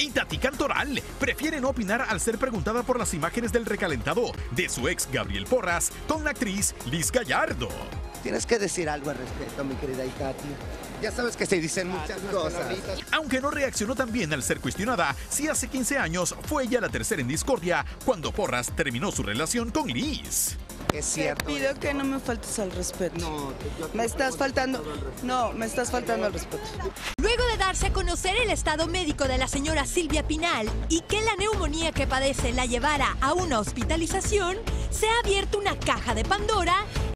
Y Tati Cantoral prefiere no opinar al ser preguntada por las imágenes del recalentado de su ex Gabriel Porras con la actriz Liz Gallardo. Tienes que decir algo al respecto, mi querida Itati. Ya sabes que se dicen muchas cosas. Aunque no reaccionó tan bien al ser cuestionada si hace 15 años fue ella la tercera en discordia cuando Porras terminó su relación con Liz. Es cierto. Te pido que no me faltes al respeto. No, me estás faltando. No, me estás faltando al respeto. Luego de darse a conocer el estado médico de la señora Silvia Pinal y que la neumonía que padece la llevara a una hospitalización, se ha abierto una caja de Pandora